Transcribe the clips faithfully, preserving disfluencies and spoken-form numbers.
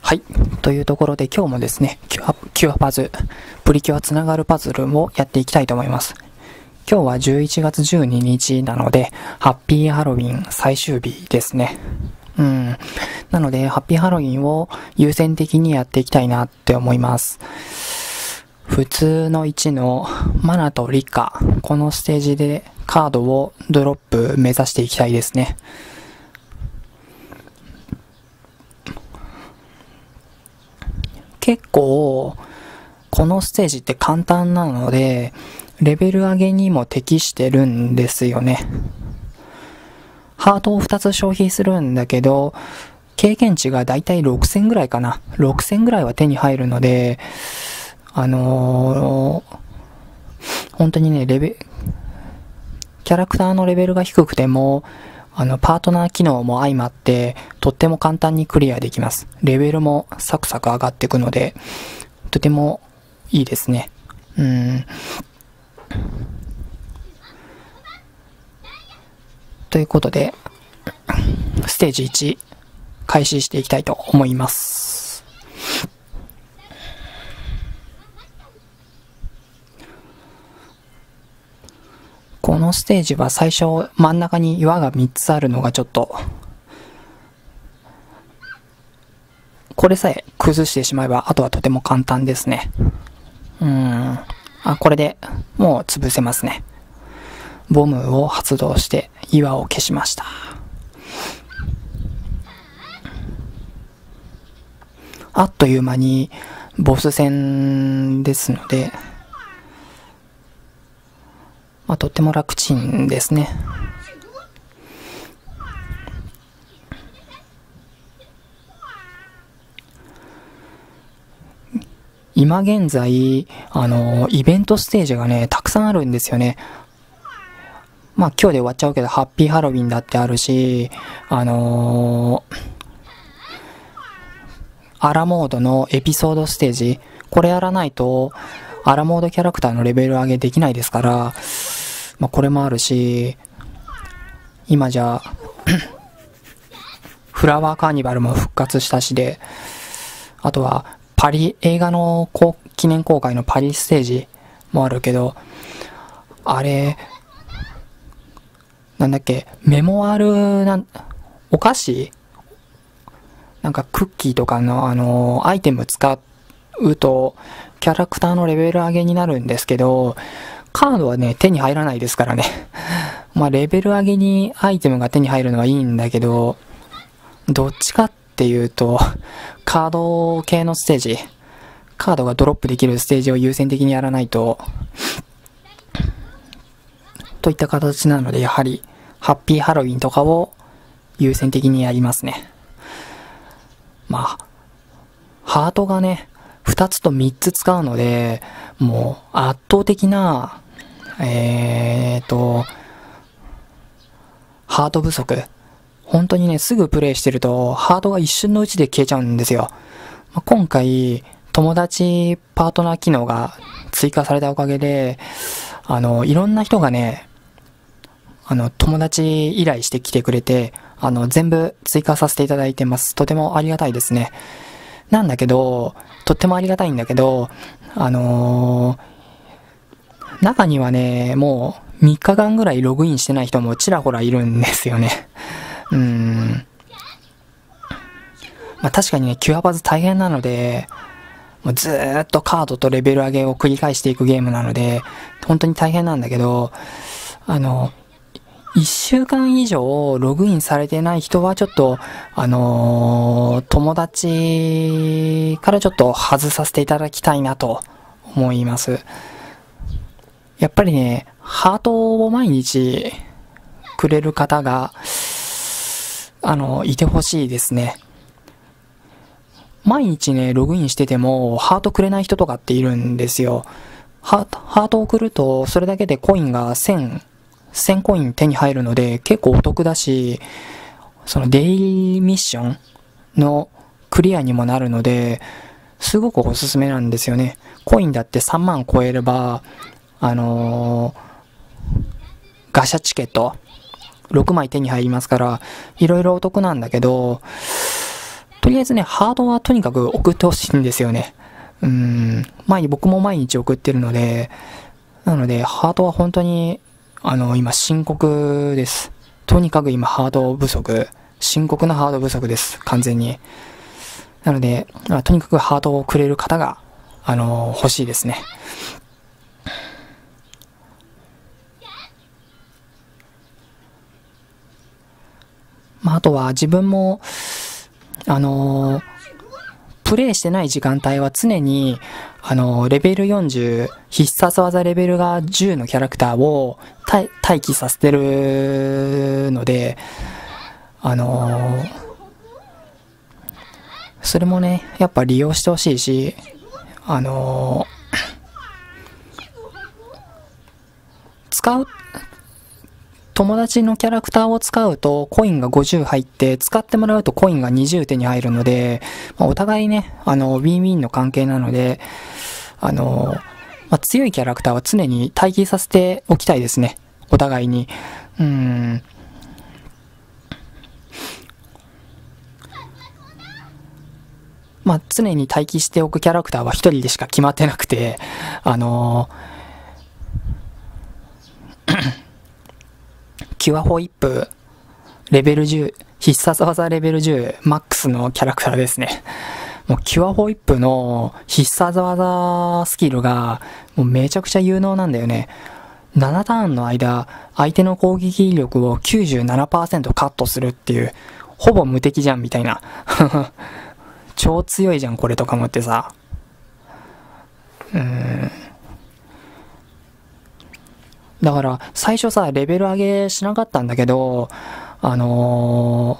はい。というところで今日もですね、キュア、キュアパズ、プリキュアつながるパズルをやっていきたいと思います。今日はじゅういちがつじゅうににちなので、ハッピーハロウィン最終日ですね。うん。なので、ハッピーハロウィンを優先的にやっていきたいなって思います。普通のいちのマナとリカ、このステージでカードをドロップ目指していきたいですね。結構、このステージって簡単なので、レベル上げにも適してるんですよね。ハートをふたつ消費するんだけど、経験値がだいたいろくせんぐらいかな。ろくせんぐらいは手に入るので、あのー、本当にね、レベ、キャラクターのレベルが低くても、あの、パートナー機能も相まって、とっても簡単にクリアできます。レベルもサクサク上がっていくので、とてもいいですね。うん。ということで、ステージいち、開始していきたいと思います。このステージは最初真ん中に岩がみっつあるのがちょっと、これさえ崩してしまえばあとはとても簡単ですね。うーん。あ、これでもう潰せますね。ボムを発動して岩を消しました。あっという間にボス戦ですので、まあ、とっても楽ちんですね。今現在、あの、イベントステージがね、たくさんあるんですよね。まあ今日で終わっちゃうけど、ハッピーハロウィンだってあるし、あのー、アラモードのエピソードステージ、これやらないと、アラモードキャラクターのレベル上げできないですから、まあこれもあるし、今じゃ、フラワーカーニバルも復活したしで、あとは、パリ、映画の記念公開のパリステージもあるけど、あれ、なんだっけ、メモアルなん、お菓子なんかクッキーとかのあの、アイテム使うと、キャラクターのレベル上げになるんですけど、カードはね、手に入らないですからね。まあ、レベル上げにアイテムが手に入るのはいいんだけど、どっちかっていうと、カード系のステージ、カードがドロップできるステージを優先的にやらないと、といった形なので、やはり、ハッピーハロウィンとかを優先的にやりますね。まあ、ハートがね、ふたつとみっつ使うので、もう圧倒的な、えーと、ハート不足。本当にね、すぐプレイしてると、ハートが一瞬のうちで消えちゃうんですよ。まあ、今回、友達パートナー機能が追加されたおかげで、あの、いろんな人がね、あの、友達依頼してきてくれて、あの、全部追加させていただいてます。とてもありがたいですね。なんだけど、とってもありがたいんだけど、あのー、中にはね、もうみっかかんぐらいログインしてない人もちらほらいるんですよね。うーん。まあ確かにね、キュアパズ大変なので、もうずーっとカードとレベル上げを繰り返していくゲームなので、本当に大変なんだけど、あの、一週間以上ログインされてない人はちょっと、あのー、友達からちょっと外させていただきたいなと思います。やっぱりね、ハートを毎日くれる方が、あの、いてほしいですね。毎日ね、ログインしてても、ハートくれない人とかっているんですよ。ハート、ハートを送ると、それだけでコインがせん、せんコイン手に入るので結構お得だし、そのデイリーミッションのクリアにもなるので、すごくおすすめなんですよね。コインだってさんまん超えれば、あのー、ガシャチケットろくまい手に入りますから、いろいろお得なんだけど、 とりあえずね、ハードはとにかく送ってほしいんですよね。うーん。まあ、僕も毎日送ってるので、なので、ハードは本当に、あの、今深刻です。とにかく今ハード不足。深刻なハード不足です。完全に。なので、とにかくハードをくれる方が、あの、欲しいですね。まあ、あとは自分も、あのー、プレイしてない時間帯は常に、あのー、レベルよんじゅう、必殺技レベルがじゅうのキャラクターを待機させてるので、あのー、それもね、やっぱ利用してほしいし、あのー、使う、友達のキャラクターを使うとコインがごじゅう入って、使ってもらうとコインがにじゅう手に入るので、まあ、お互いね、あの、ウィンウィンの関係なので、あの、まあ、強いキャラクターは常に待機させておきたいですね。お互いに。うーん。まあ、常に待機しておくキャラクターは一人でしか決まってなくて、あのキュアホイップ、レベルじゅう、必殺技レベルじゅう、マックスのキャラクターですね。もうキュアホイップの必殺技スキルが、もうめちゃくちゃ有能なんだよね。ななターンの間、相手の攻撃力を きゅうじゅうななパーセント カットするっていう、ほぼ無敵じゃんみたいな。超強いじゃんこれとか思ってさ。うーん。だから最初さ、レベル上げしなかったんだけど、あの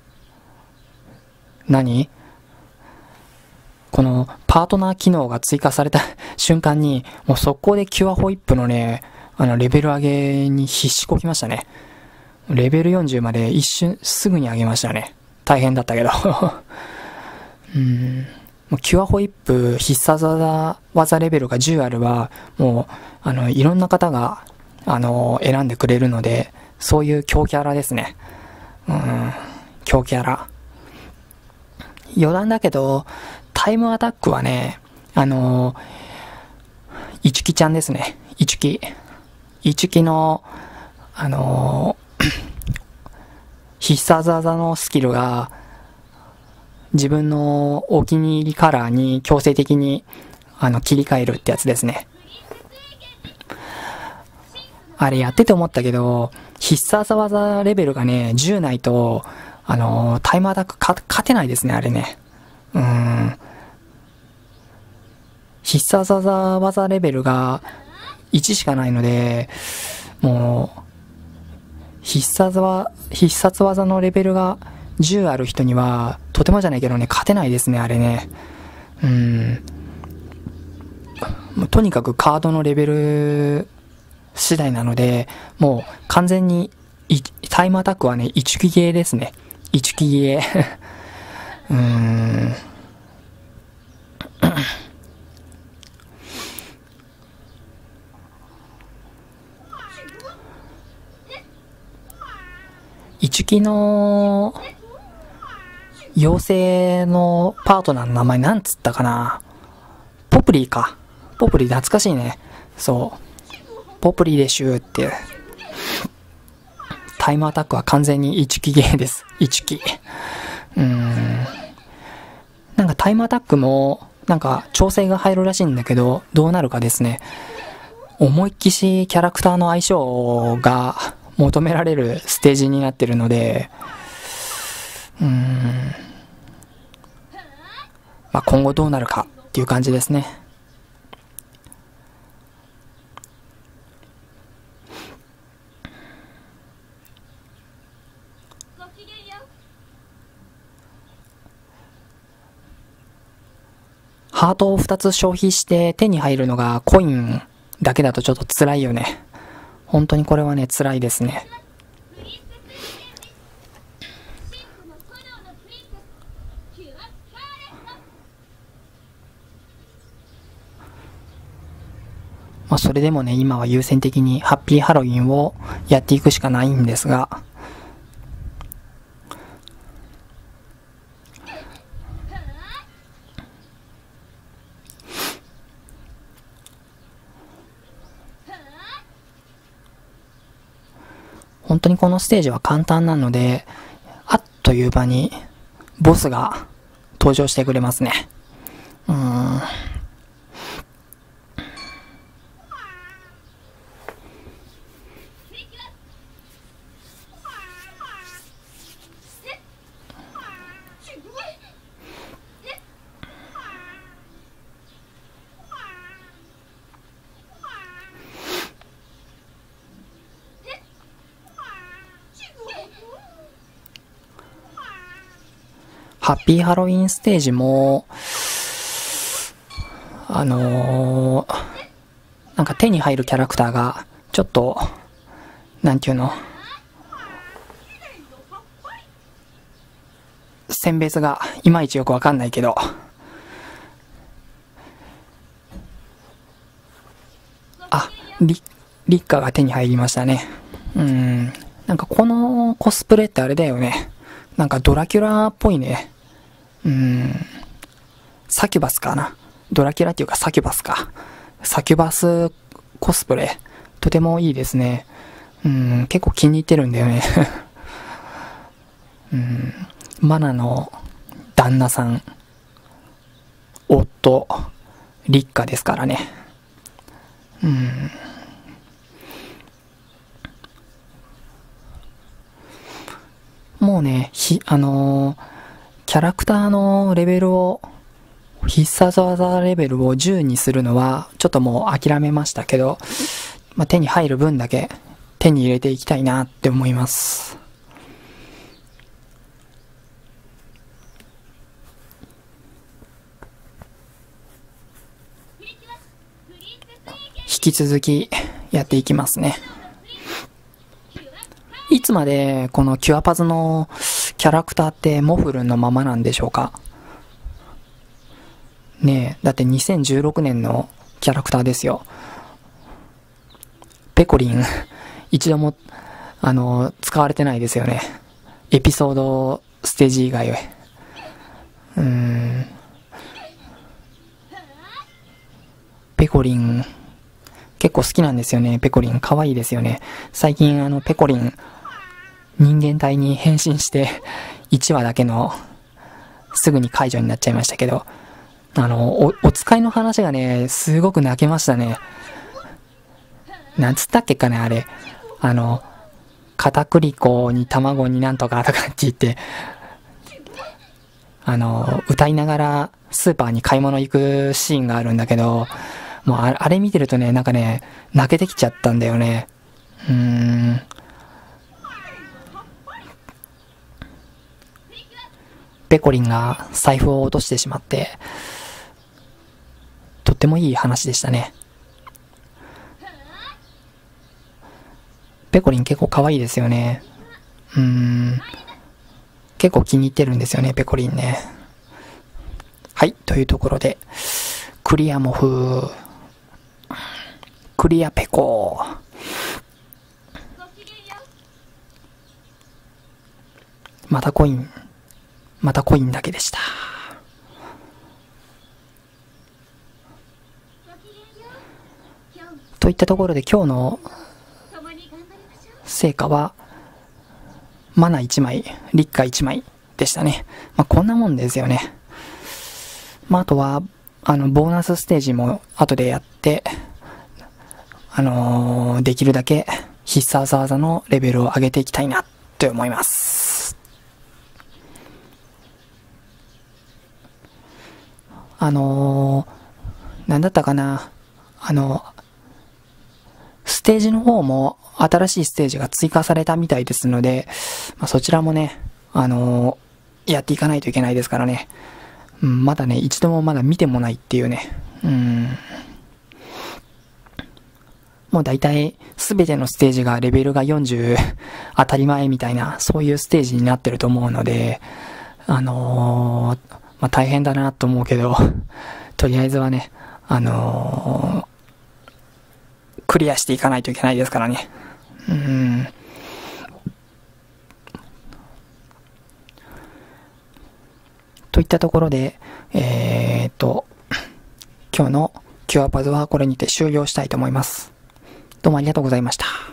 ー、何このパートナー機能が追加された瞬間に、もう速攻でキュアホイップのね、あのレベル上げに必死こきましたね。レベルよんじゅうまで一瞬すぐに上げましたね。大変だったけど。うーん。もうキュアホイップ必殺技、技レベルがじゅうあるは、もう、あの、いろんな方が、あの、選んでくれるので、そういう強キャラですね。うん、強キャラ。余談だけど、タイムアタックはね、あの、いちきちゃんですね。いちき。いちきの、あの、必殺技のスキルが、自分のお気に入りカラーに強制的に、あの、切り替えるってやつですね。あれやってて思ったけど、必殺技レベルがね、じゅうないと、あのー、タイムアタックか勝てないですね、あれね。うーん。必殺技技レベルがいちしかないので、もう、必殺技、必殺技のレベルがじゅうある人には、とてもじゃないけどね、勝てないですね、あれね。うーん。もうとにかくカードのレベル、次第なので、もう完全にタイムアタックはね、一撃ゲーですね。一撃ゲー。うーん。一撃の妖精のパートナーの名前なんつったかな。ポプリーか。ポプリー懐かしいね。そう。ポプリでしゅーっていう。タイムアタックは完全に一撃ゲーです。一撃。うーん。なんかタイムアタックも、なんか調整が入るらしいんだけど、どうなるかですね。思いっきしキャラクターの相性が求められるステージになってるので、うーん。まあ、今後どうなるかっていう感じですね。ハートをふたつ消費して手に入るのがコインだけだとちょっと辛いよね。本当にこれはね、辛いですね。まあそれでもね、今は優先的にハッピーハロウィンをやっていくしかないんですが、 本当にこのステージは簡単なので、あっという間にボスが登場してくれますね。うーん。ハッピーハロウィンステージも、あのー、なんか手に入るキャラクターが、ちょっと、なんていうの、選別がいまいちよくわかんないけど、あ、リ、リッカが手に入りましたね。うん、なんかこのコスプレってあれだよね。なんかドラキュラっぽいね。うーん、サキュバスかな。ドラキュラっていうかサキュバスか。サキュバスコスプレ、とてもいいですね。うん、結構気に入ってるんだよね。うん、マナの旦那さん、夫、リッカですからね。うん。もうね、ひ、あのー、キャラクターのレベルを、必殺技レベルをじゅうにするのは、ちょっともう諦めましたけど、まあ、手に入る分だけ手に入れていきたいなって思います。引き続きやっていきますね。いつまでこのキュアパズのキャラクターってモフルンのままなんでしょうかねえ、だってにせんじゅうろくねんのキャラクターですよ。ペコリン、一度も、あの、使われてないですよね。エピソードステージ以外は。うーん。ペコリン、結構好きなんですよね。ペコリン、可愛いですよね。最近、あの、ペコリン、人間体に変身して、いちわだけの、すぐに解除になっちゃいましたけど、あの、お、お使いの話がね、すごく泣けましたね。なんつったっけかね、あれ。あの、片栗粉に卵になんとかとかって言って、あの、歌いながらスーパーに買い物行くシーンがあるんだけど、もうあれ、あれ見てるとね、なんかね、泣けてきちゃったんだよね。うーん。ペコリンが財布を落としてしまって、とってもいい話でしたね。ペコリン結構可愛いですよね。うーん。結構気に入ってるんですよね、ペコリンね。はい、というところで、クリアモフ、クリアペコ、またコイン、またコインだけでした。といったところで今日の成果は、マナいちまい、リッカいちまいでしたね。まあ、こんなもんですよね。まあ、あとは、あの、ボーナスステージも後でやって、あのー、できるだけ必殺技のレベルを上げていきたいなって思います。あのー、なんだったかな。あの、ステージの方も新しいステージが追加されたみたいですので、まあ、そちらもね、あのー、やっていかないといけないですからね。うん、まだね、一度もまだ見てもないっていうね。うん。もう大体、すべてのステージがレベルがよんじゅう当たり前みたいな、そういうステージになってると思うので、あのー、まあ、大変だなと思うけど、とりあえずはね、あのー、クリアしていかないといけないですからね。うん。といったところで、えーっと、今日のキュアパズはこれにて終了したいと思います。どうもありがとうございました。